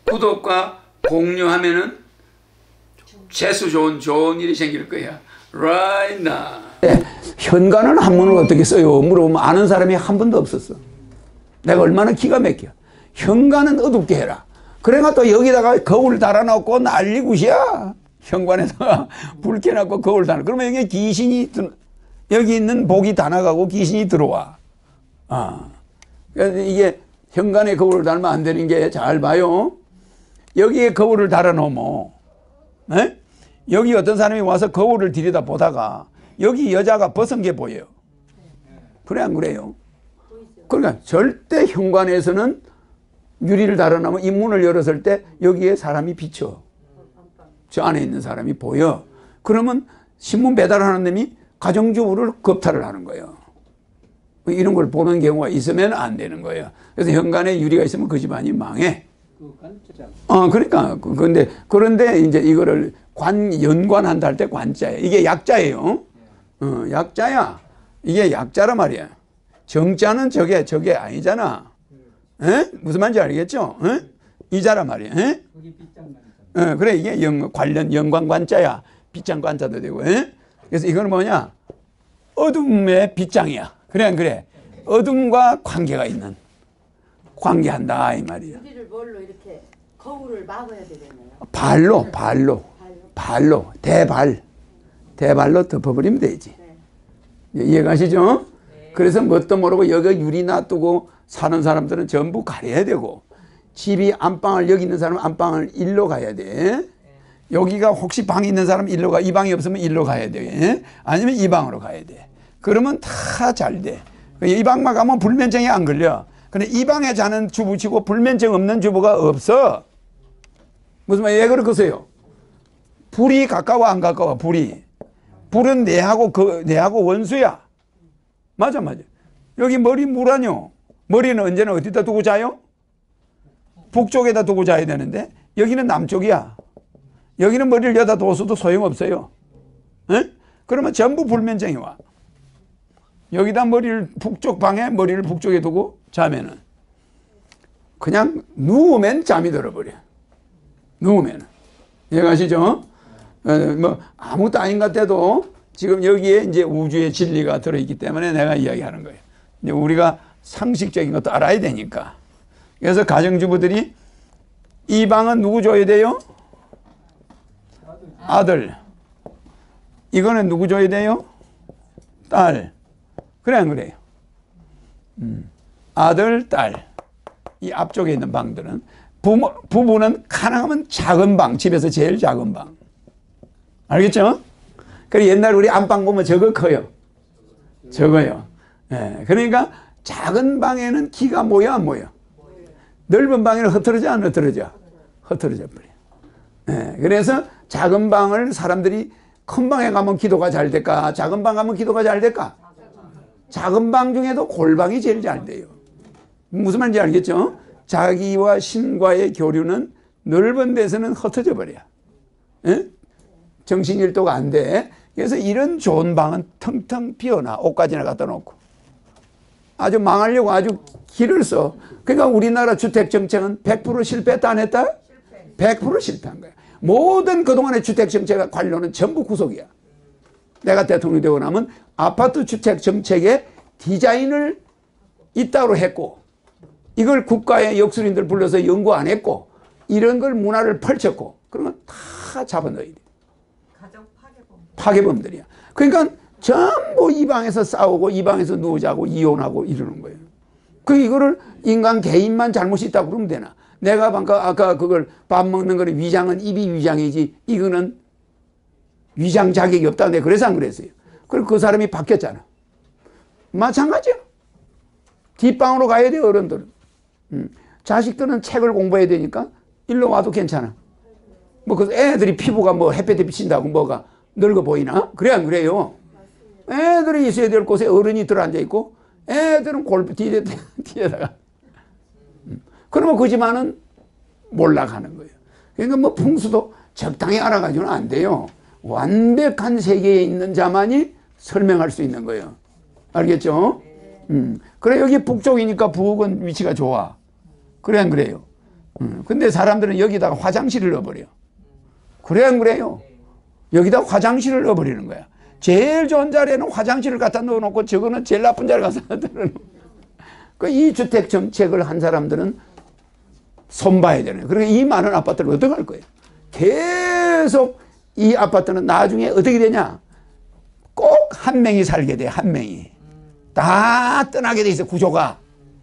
구독과 공유하면은 재수 좋은 일이 생길 거야. Right now. 네, 현관은 한문을 어떻게 써요? 물어보면 아는 사람이 한 번도 없었어. 내가 얼마나 기가 막혀. 현관은 어둡게 해라. 그래가 또 여기다가 거울 달아놓고 난리굿이야. 현관에다가 불 켜놓고 거울 달아. 그러면 여기 귀신이 여기 있는 복이 다 나가고 귀신이 들어와. 그래서 이게 현관에 거울을 달면 안 되는 게 잘 봐요. 여기에 거울을 달아놓으면 네? 여기 어떤 사람이 와서 거울을 들여다 보다가 여기 여자가 벗은 게 보여요. 그래 안 그래요? 그러니까 절대 현관에서는 유리를 달아놓으면 이 문을 열었을 때 여기에 사람이 비쳐. 저 안에 있는 사람이 보여. 그러면 신문 배달하는 놈이 가정주부를 겁탈을 하는 거예요. 이런 걸 보는 경우가 있으면 안 되는 거예요. 그래서 현관에 유리가 있으면 그 집안이 망해. 그러니까 그런데 이제 이거를 연관한다 할 때 관자예요. 이게 약자예요. 약자야. 이게 약자란 말이야. 정자는 저게 아니잖아. 에? 무슨 말인지 알겠죠? 에? 이자란 말이야. 에? 그래 이게 연관관자야. 빗장관자도 되고. 에? 그래서 이거는 뭐냐? 어둠의 빗장이야. 그래 안 그래? 어둠과 관계가 있는. 관계한다 이 말이야. 유리를 뭘로 이렇게 거울을 막아야 되겠네요. 발로 대발로 덮어버리면 되지. 네. 이해가시죠? 네. 그래서 뭣도 모르고 여기 유리 놔두고 사는 사람들은 전부 가려야 되고 집이 안방을 여기 있는 사람은 안방을 일로 가야 돼. 네. 여기가 혹시 방이 있는 사람은 일로 가. 이 방이 없으면 일로 가야 돼. 아니면 이 방으로 가야 돼. 그러면 다 잘 돼. 이 방만 가면 불면증이 안 걸려. 근데 이 방에 자는 주부치고 불면증 없는 주부가 없어. 무슨 말? 왜 그러겠어요? 불이 가까워 안 가까워? 불은 내하고 원수야. 맞아. 여기 머리 물아뇨. 머리는 언제나 어디다 두고 자요? 북쪽에다 두고 자야 되는데 여기는 남쪽이야. 여기는 머리를 여기다 둬서도 소용없어요. 에? 그러면 전부 불면증이 와. 여기다 북쪽 방에 머리를 북쪽에 두고 자면은 그냥 누우면 잠이 들어버려. 누우면. 이해가시죠? 뭐 아무것도 아닌 것 같아도 지금 여기에 이제 우주의 진리가 들어있기 때문에 내가 이야기하는 거예요. 이제 우리가 상식적인 것도 알아야 되니까. 그래서 가정주부들이 이 방은 누구 줘야 돼요? 아들. 이거는 누구 줘야 돼요? 딸. 그래 안 그래요? 아들, 딸. 이 앞쪽에 있는 방들은 부부는 가능하면 작은 방, 집에서 제일 작은 방. 알겠죠? 그래 옛날 우리 안방 보면 저거 커요. 저거요. 예, 그러니까 작은 방에는 기가 모여 안 모여? 넓은 방에는 흩어져 안 흩어져? 흩어져 버려. 예, 그래서 작은 방을 사람들이 큰 방에 가면 기도가 잘 될까? 작은 방 가면 기도가 잘 될까? 작은 방 중에도 골방이 제일 잘 돼요. 무슨 말인지 알겠죠? 자기와 신과의 교류는 넓은 데서는 흩어져 버려. 예? 정신일도가 안 돼. 그래서 이런 좋은 방은 텅텅 비워놔. 옷가지나 갖다 놓고. 아주 망하려고 아주 길을 써. 그러니까 우리나라 주택정책은 100% 실패했다 안 했다? 100% 실패한 거야. 모든 그동안의 주택정책 관료는 전부 구속이야. 내가 대통령이 되고 나면 아파트 주택정책의 디자인을 이따로 했고 이걸 국가의 역술인들 불러서 연구 안 했고 이런 걸 문화를 펼쳤고 그러면 다 잡아넣어야 돼. 가정 파괴범들이야. 그러니까 전부 이 방에서 싸우고 이 방에서 누우자고 이혼하고 이러는 거예요. 이거를 인간 개인만 잘못이 있다고 그러면 되나? 내가 아까 그걸 밥 먹는 거는 위장은 입이 위장이지 이거는 위장 자격이 없다. 내가 그래서 안 그랬어요. 그리고 그 사람이 바뀌었잖아. 마찬가지야. 뒷방으로 가야 돼 어른들은. 자식들은 책을 공부해야 되니까 일로 와도 괜찮아. 그 애들이 피부가 햇볕에 비친다고 뭐가 늙어 보이나? 그래 안 그래요? 애들이 있어야 될 곳에 어른이 들어앉아 있고 애들은 골프 뒤에다가 그러면 그 집안은 몰락하는 거예요. 그러니까 풍수도 적당히 알아가지고는 안 돼요. 완벽한 세계에 있는 자만이 설명할 수 있는 거예요. 알겠죠? 그래 여기 북쪽이니까 북은 위치가 좋아. 그래 안 그래요? 근데 사람들은 여기다가 화장실을 넣어버려. 그래 안 그래요? 여기다 화장실을 넣어버리는 거야. 제일 좋은 자리에는 화장실을 갖다 넣어놓고 저거는 제일 나쁜 자리에 가서 넣어놓고. 이 주택 정책을 한 사람들은 손봐야 되는 거예요. 그러니까 이 많은 아파트를 어떻게 할 거예요? 계속 이 아파트는 나중에 어떻게 되냐? 꼭 한 명이 살게 돼, 한 명이. 다 떠나게 돼 있어, 구조가.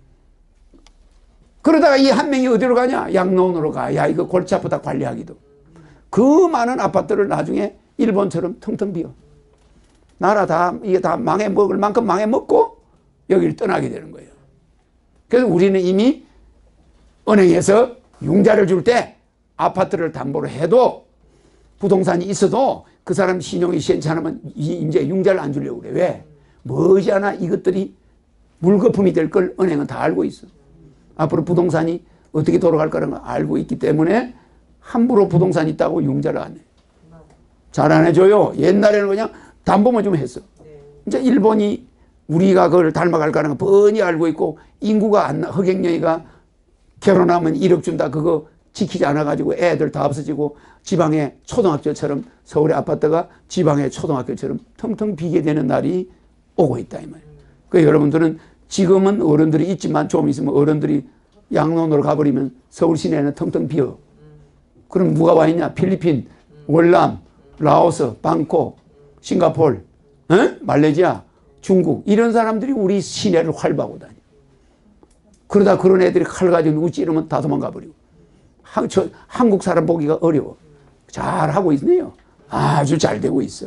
그러다가 이 한 명이 어디로 가냐? 양로원으로 가. 야, 이거 골치 아프다 관리하기도. 그 많은 아파트를 나중에 일본처럼 텅텅 비어. 나라 다, 이게 다 망해 먹을 만큼 망해 먹고 여기를 떠나게 되는 거예요. 그래서 우리는 이미 은행에서 융자를 줄 때 아파트를 담보로 해도 부동산이 있어도 그 사람 신용이 시원치 않으면 이제 융자를 안 주려고 그래. 왜? 머지않아 이것들이 물거품이 될 걸 은행은 다 알고 있어. 앞으로 부동산이 어떻게 돌아갈 거라는 걸 알고 있기 때문에 함부로 부동산 있다고 융자를 안 해. 잘 안 해줘요. 옛날에는 그냥 담보만 좀 했어. 이제 일본이 우리가 그걸 닮아갈 거라는 걸 뻔히 알고 있고 인구가 허경영이가 결혼하면 1억 준다 그거 지키지 않아가지고 애들 다 없어지고 지방의 초등학교처럼 서울의 아파트가 지방의 초등학교처럼 텅텅 비게 되는 날이 오고 있다 이 말이에요. 그러니까 여러분들은 지금은 어른들이 있지만 좀 있으면 어른들이 양로원으로 가버리면 서울 시내는 텅텅 비어. 그럼 누가 와 있냐? 필리핀, 월남, 라오스, 방콕, 싱가포르, 말레이시아, 중국 이런 사람들이 우리 시내를 활보하고 다녀. 그러다 그런 애들이 칼 가지고 누구 찌르면 다 도망가 버리고. 한국 사람 보기가 어려워. 잘하고 있네요. 아주 잘 되고 있어.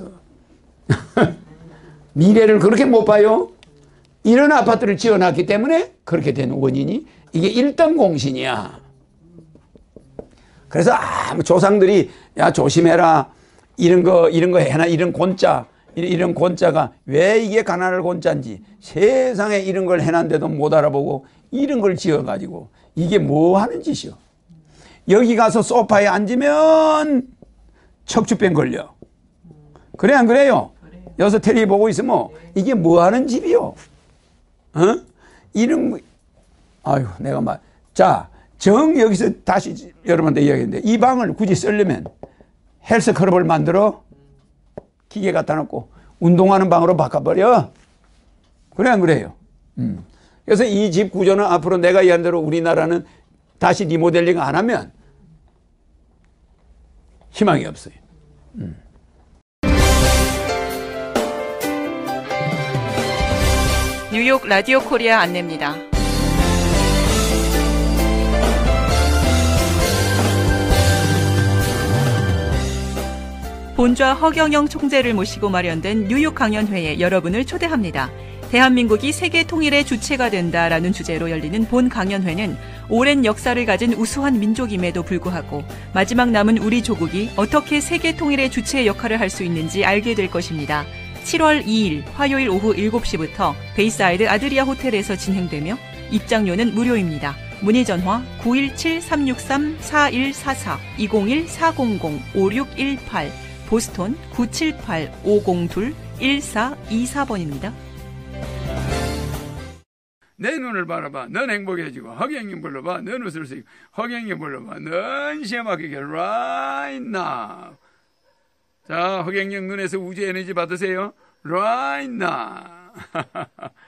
미래를 그렇게 못 봐요. 이런 아파트를 지어놨기 때문에 그렇게 된 원인이 이게 일등 공신이야. 그래서 조상들이 야 조심해라. 이런 거 해나 이런 권자가 왜 이게 가난할 권자인지 세상에 이런 걸 해놨는데도 못 알아보고 이런 걸 지어가지고 이게 뭐 하는 짓이요. 여기 가서 소파에 앉으면 척추병 걸려. 그래 안 그래요? 여기서 텔레비 보고 있으면 이게 뭐 하는 집이요? 이런 아유 내가 말 자 여기서 다시 여러분한테 이야기했는데 이 방을 굳이 쓰려면 헬스클럽을 만들어 기계 갖다 놓고 운동하는 방으로 바꿔버려. 그래 안 그래요? 그래서 이 집 구조는 앞으로 내가 이야기한 대로 우리나라는 다시 리모델링 안 하면 희망이 없어요. 뉴욕 라디오 코리아 안내입니다. 본좌 허경영 총재를 모시고 마련된 뉴욕 강연회에 여러분을 초대합니다. 대한민국이 세계 통일의 주체가 된다라는 주제로 열리는 본 강연회는 오랜 역사를 가진 우수한 민족임에도 불구하고 마지막 남은 우리 조국이 어떻게 세계 통일의 주체의 역할을 할 수 있는지 알게 될 것입니다. 7월 2일 화요일 오후 7시부터 베이사이드 아드리아 호텔에서 진행되며 입장료는 무료입니다. 문의 전화 917-363-4144 201-400-5618 보스톤 978-502-1424번입니다. 내 눈을 바라봐. 넌 행복해지고 허경영 불러봐. 넌 웃을 수 있고 허경영 불러봐. 넌 시험하게 right now. 자, 허경영 눈에서 우주 에너지 받으세요. right now.